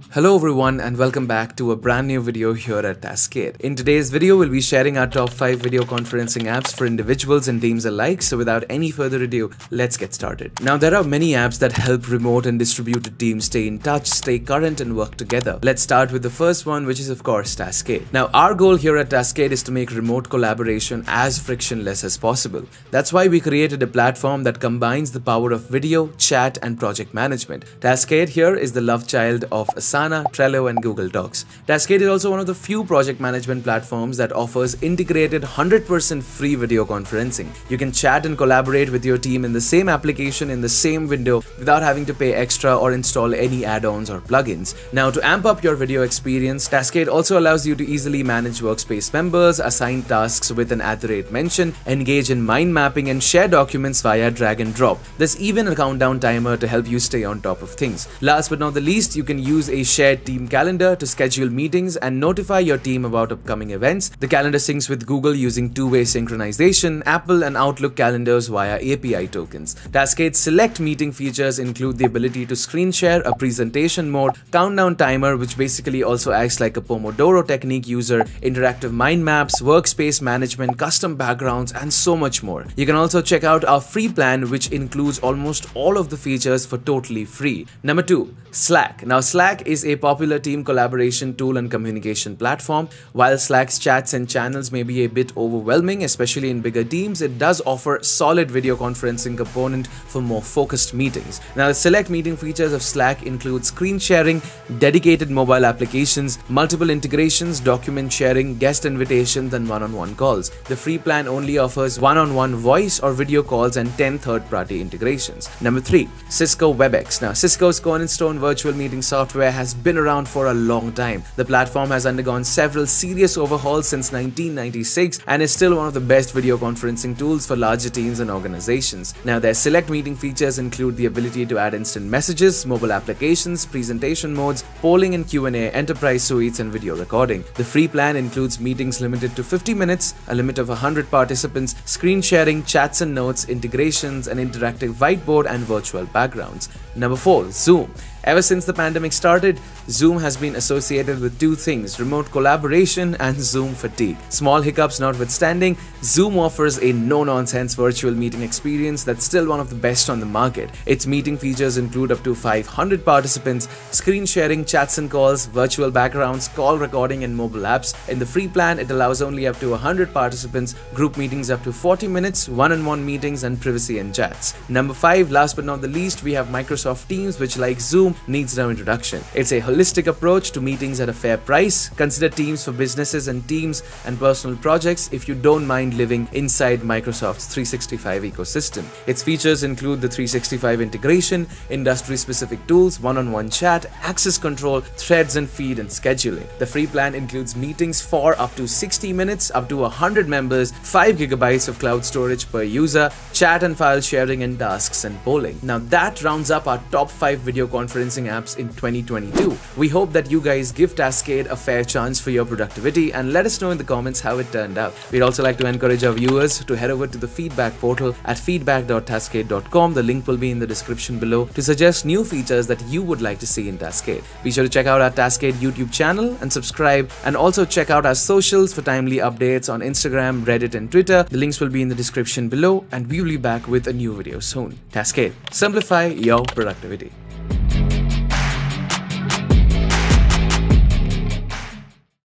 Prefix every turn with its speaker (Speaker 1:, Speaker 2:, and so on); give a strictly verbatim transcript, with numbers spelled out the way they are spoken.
Speaker 1: Hello everyone and welcome back to a brand new video here at Taskade. In today's video, we'll be sharing our top five video conferencing apps for individuals and teams alike. So without any further ado, let's get started. Now there are many apps that help remote and distributed teams stay in touch, stay current and work together. Let's start with the first one, which is of course Taskade. Now our goal here at Taskade is to make remote collaboration as frictionless as possible. That's why we created a platform that combines the power of video, chat and project management. Taskade here is the love child of Asana, Trello and Google Docs. Taskade is also one of the few project management platforms that offers integrated one hundred percent free video conferencing. You can chat and collaborate with your team in the same application in the same window without having to pay extra or install any add-ons or plugins. Now to amp up your video experience, Taskade also allows you to easily manage workspace members, assign tasks with an at the rate mention, engage in mind mapping and share documents via drag and drop. There's even a countdown timer to help you stay on top of things. Last but not the least, you can use a shared team calendar to schedule meetings and notify your team about upcoming events. The calendar syncs with Google using two-way synchronization, Apple and Outlook calendars via A P I tokens. Taskade's select meeting features include the ability to screen share, a presentation mode, countdown timer which basically also acts like a Pomodoro technique user, interactive mind maps, workspace management, custom backgrounds and so much more. You can also check out our free plan which includes almost all of the features for totally free. Number two, Slack. Now Slack is a popular team collaboration tool and communication platform. While Slack's chats and channels may be a bit overwhelming, especially in bigger teams, it does offer solid video conferencing component for more focused meetings. Now the select meeting features of Slack include screen sharing, dedicated mobile applications, multiple integrations, document sharing, guest invitations and one-on-one calls. The free plan only offers one-on-one voice or video calls and ten third-party integrations. Number three, Cisco Webex. Now Cisco's cornerstone virtual meeting software has been around for a long time. The platform has undergone several serious overhauls since nineteen ninety-six and is still one of the best video conferencing tools for larger teams and organizations. Now their select meeting features include the ability to add instant messages, mobile applications, presentation modes, polling and Q and A, enterprise suites and video recording. The free plan includes meetings limited to fifty minutes, a limit of one hundred participants, screen sharing, chats and notes, integrations, an interactive whiteboard and virtual backgrounds. Number four, Zoom. Ever since the pandemic started, Zoom has been associated with two things: remote collaboration and Zoom fatigue. Small hiccups notwithstanding, Zoom offers a no-nonsense virtual meeting experience that's still one of the best on the market. Its meeting features include up to five hundred participants, screen sharing, chats and calls, virtual backgrounds, call recording and mobile apps. In the free plan, it allows only up to one hundred participants, group meetings up to forty minutes, one-on-one meetings and privacy and chats. Number five, last but not the least, we have Microsoft Teams, which like Zoom needs no introduction. It's a holistic approach to meetings at a fair price. Consider Teams for businesses and teams and personal projects if you don't mind living inside Microsoft's three sixty-five ecosystem. Its features include the three sixty-five integration, industry-specific tools, one-on-one chat, access control, threads and feed and scheduling. The free plan includes meetings for up to sixty minutes, up to one hundred members, five gigabytes of cloud storage per user, chat and file sharing and tasks and polling. Now that rounds up our top five video conferencing apps in twenty twenty-two. We hope that you guys give Taskade a fair chance for your productivity and let us know in the comments how it turned out. We'd also like to encourage our viewers to head over to the feedback portal at feedback dot taskade dot com. The link will be in the description below to suggest new features that you would like to see in Taskade. Be sure to check out our Taskade YouTube channel and subscribe, and also check out our socials for timely updates on Instagram, Reddit and Twitter. The links will be in the description below and we will be back with a new video soon. Taskade, simplify your productivity.